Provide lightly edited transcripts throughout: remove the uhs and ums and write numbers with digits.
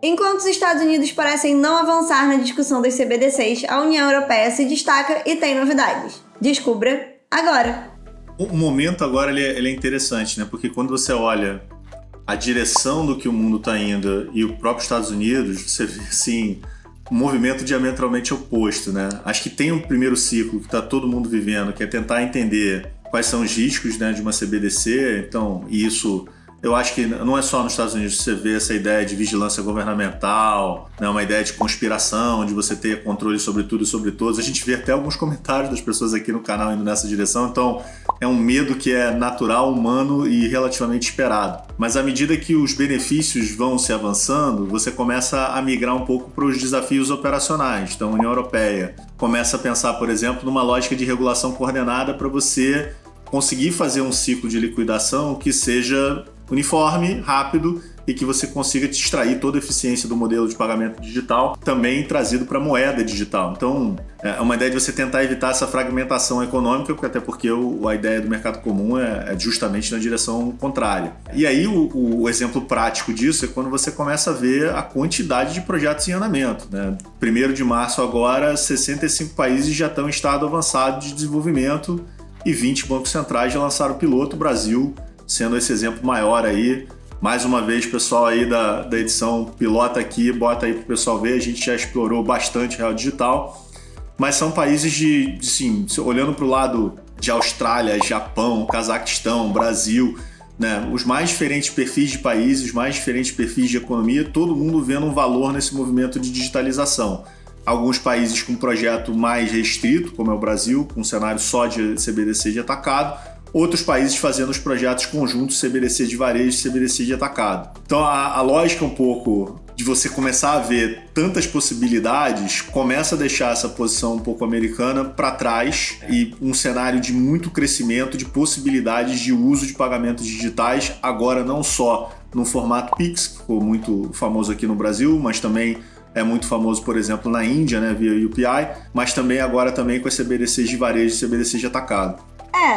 Enquanto os Estados Unidos parecem não avançar na discussão das CBDCs, a União Europeia se destaca e tem novidades. Descubra agora! O momento agora ele é interessante, né? Porque quando você olha a direção do que o mundo está indo e o próprio Estados Unidos, você vê assim, um movimento diametralmente oposto, né? Acho que tem um primeiro ciclo que está todo mundo vivendo, que é tentar entender quais são os riscos, né, de uma CBDC. Então, isso eu acho que não é só nos Estados Unidos que você vê essa ideia de vigilância governamental, né, uma ideia de conspiração, de você ter controle sobre tudo e sobre todos. A gente vê até alguns comentários das pessoas aqui no canal indo nessa direção, então é um medo que é natural, humano e relativamente esperado. Mas à medida que os benefícios vão se avançando, você começa a migrar um pouco para os desafios operacionais. Então a União Europeia começa a pensar, por exemplo, numa lógica de regulação coordenada para você conseguir fazer um ciclo de liquidação que seja uniforme, rápido e que você consiga te extrair toda a eficiência do modelo de pagamento digital, também trazido para a moeda digital. Então, é uma ideia de você tentar evitar essa fragmentação econômica, até porque a ideia do mercado comum é justamente na direção contrária. E aí, o exemplo prático disso é quando você começa a ver a quantidade de projetos em andamento, né? 1º de março agora, 65 países já estão em estado avançado de desenvolvimento e 20 bancos centrais já lançaram o piloto, o Brasil sendo esse exemplo maior aí. Mais uma vez, pessoal aí da edição pilota aqui, bota aí para o pessoal ver, a gente já explorou bastante real digital, mas são países sim, olhando para o lado de Austrália, Japão, Cazaquistão, Brasil, né, os mais diferentes perfis de países, os mais diferentes perfis de economia, todo mundo vendo um valor nesse movimento de digitalização. Alguns países com um projeto mais restrito, como é o Brasil, com um cenário só de CBDC de atacado, outros países fazendo os projetos conjuntos CBDC de varejo e CBDC de atacado. Então a lógica um pouco de você começar a ver tantas possibilidades começa a deixar essa posição um pouco americana para trás e um cenário de muito crescimento de possibilidades de uso de pagamentos digitais, agora não só no formato Pix, que ficou muito famoso aqui no Brasil, mas também é muito famoso, por exemplo, na Índia, né, via UPI, mas também agora também com as CBDCs de varejo e CBDC de atacado.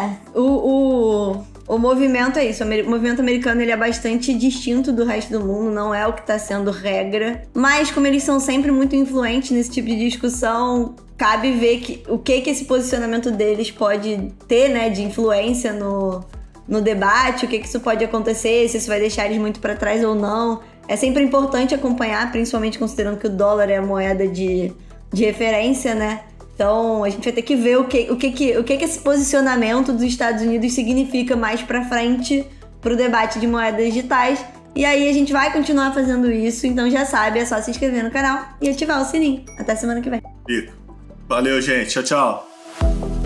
O movimento é isso. O movimento americano ele é bastante distinto do resto do mundo, não é o que está sendo regra. Mas como eles são sempre muito influentes nesse tipo de discussão, cabe ver o que esse posicionamento deles pode ter, né, de influência no debate, o que isso pode acontecer, se isso vai deixar eles muito para trás ou não. É sempre importante acompanhar, principalmente considerando que o dólar é a moeda de referência, né? Então, a gente vai ter que ver o que esse posicionamento dos Estados Unidos significa mais pra frente pro debate de moedas digitais. E aí, a gente vai continuar fazendo isso. Então, já sabe, é só se inscrever no canal e ativar o sininho. Até semana que vem. Valeu, gente. Tchau, tchau.